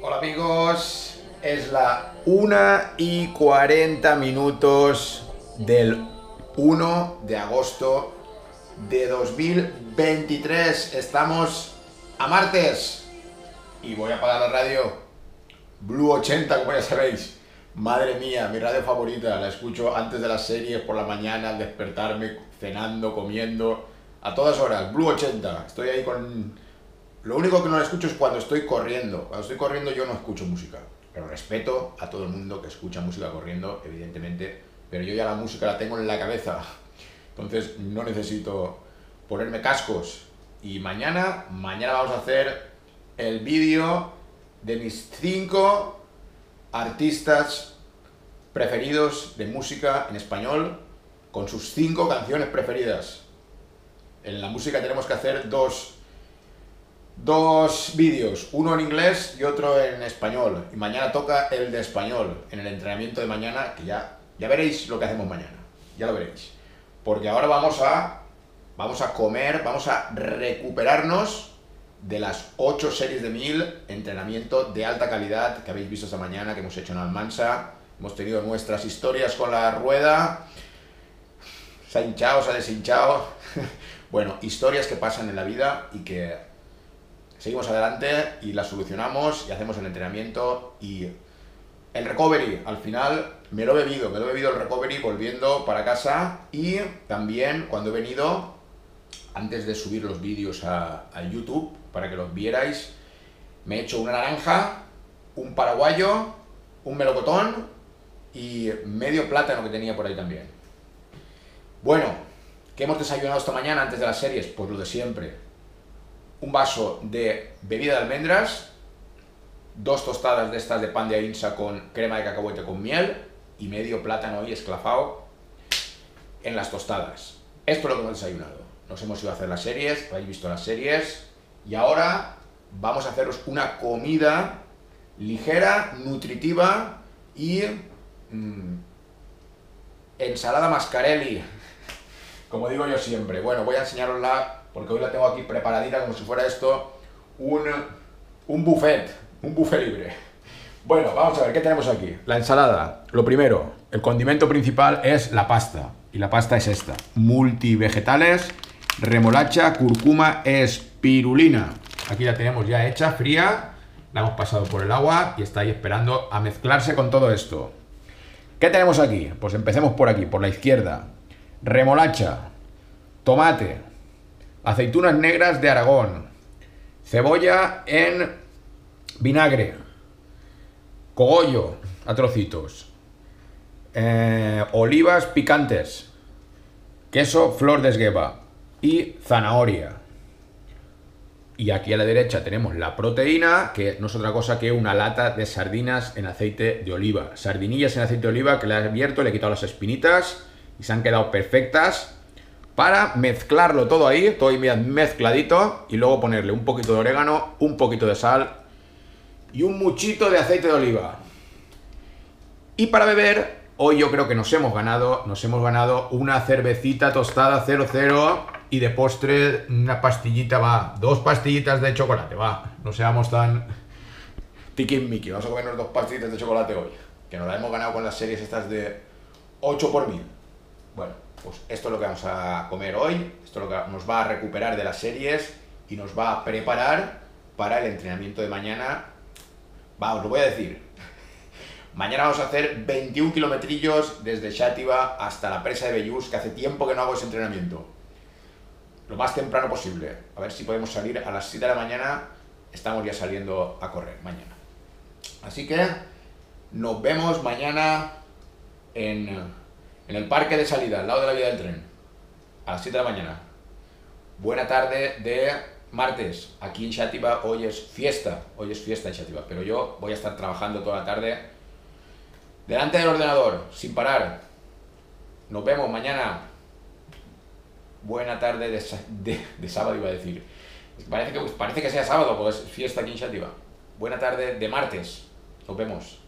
Hola amigos, es la 1:40 del 1 de agosto de 2023. Estamos a martes y voy a apagar la radio. Blue 80, como ya sabéis. Madre mía, mi radio favorita. La escucho antes de las series, por la mañana, al despertarme, cenando, comiendo, a todas horas. Blue 80. Estoy ahí con... Lo único que no la escucho es cuando estoy corriendo. Cuando estoy corriendo yo no escucho música. Pero respeto a todo el mundo que escucha música corriendo, evidentemente. Pero yo ya la música la tengo en la cabeza. Entonces no necesito ponerme cascos. Y mañana vamos a hacer el vídeo de mis 5 artistas preferidos de música en español, con sus 5 canciones preferidas. En la música tenemos que hacer dos vídeos, uno en inglés y otro en español. Y mañana toca el de español, en el entrenamiento de mañana, que ya veréis lo que hacemos mañana. Ya lo veréis. Porque ahora vamos a comer, vamos a recuperarnos de las 8 series de 1000, entrenamiento de alta calidad que habéis visto esta mañana, que hemos hecho en Almansa. Hemos tenido nuestras historias con la rueda. Se ha hinchado, se ha deshinchado. Bueno, historias que pasan en la vida y que seguimos adelante y las solucionamos y hacemos el entrenamiento y el recovery. Al final me lo he bebido el recovery volviendo para casa, y también cuando he venido, antes de subir los vídeos a YouTube para que los vierais, me he hecho una naranja, un paraguayo, un melocotón y medio plátano que tenía por ahí también. Bueno, ¿qué hemos desayunado esta mañana antes de las series? Pues lo de siempre. Un vaso de bebida de almendras, 2 tostadas de estas de pan de Aínsa con crema de cacahuete con miel y medio plátano ahí esclafado en las tostadas. Esto es lo que hemos desayunado. Nos hemos ido a hacer las series, habéis visto las series, y ahora vamos a haceros una comida ligera, nutritiva y ensalada mascarelli, como digo yo siempre. Bueno, voy a enseñarosla porque hoy la tengo aquí preparadita como si fuera esto un buffet libre. Bueno, vamos a ver, ¿qué tenemos aquí? La ensalada. Lo primero, el condimento principal es la pasta. Y la pasta es esta. Multivegetales, remolacha, cúrcuma, espirulina. Aquí la tenemos ya hecha, fría. La hemos pasado por el agua y está ahí esperando a mezclarse con todo esto. ¿Qué tenemos aquí? Pues empecemos por aquí, por la izquierda. Remolacha, tomate, aceitunas negras de Aragón, cebolla en vinagre, cogollo a trocitos, olivas picantes, queso flor de esgueva y zanahoria. Y aquí a la derecha tenemos la proteína, que no es otra cosa que una lata de sardinas en aceite de oliva. Sardinillas en aceite de oliva que le he abierto, le he quitado las espinitas y se han quedado perfectas, para mezclarlo todo ahí bien mezcladito, y luego ponerle un poquito de orégano, un poquito de sal y un muchito de aceite de oliva. Y para beber, hoy yo creo que nos hemos ganado una cervecita tostada 00, y de postre una pastillita, va, 2 pastillitas de chocolate, va, no seamos tan tiquismiqui. Vamos a comernos 2 pastillitas de chocolate hoy, que nos la hemos ganado con las series estas de 8 por 1000. Bueno, pues esto es lo que vamos a comer hoy, esto es lo que nos va a recuperar de las series y nos va a preparar para el entrenamiento de mañana. Va, os lo voy a decir. Mañana vamos a hacer 21 kilometrillos desde Xàtiva hasta la presa de Bellús, que hace tiempo que no hago ese entrenamiento. Lo más temprano posible. A ver si podemos salir a las 7 de la mañana. Estamos ya saliendo a correr mañana. Así que nos vemos mañana en el parque de salida, al lado de la vía del tren, a las 7 de la mañana. Buena tarde de martes. Aquí en Xàtiva hoy es fiesta en Xàtiva, pero yo voy a estar trabajando toda la tarde delante del ordenador, sin parar. Nos vemos mañana. Buena tarde de sábado, iba a decir. Parece que sea sábado, porque es fiesta aquí en Xàtiva. Buena tarde de martes. Nos vemos.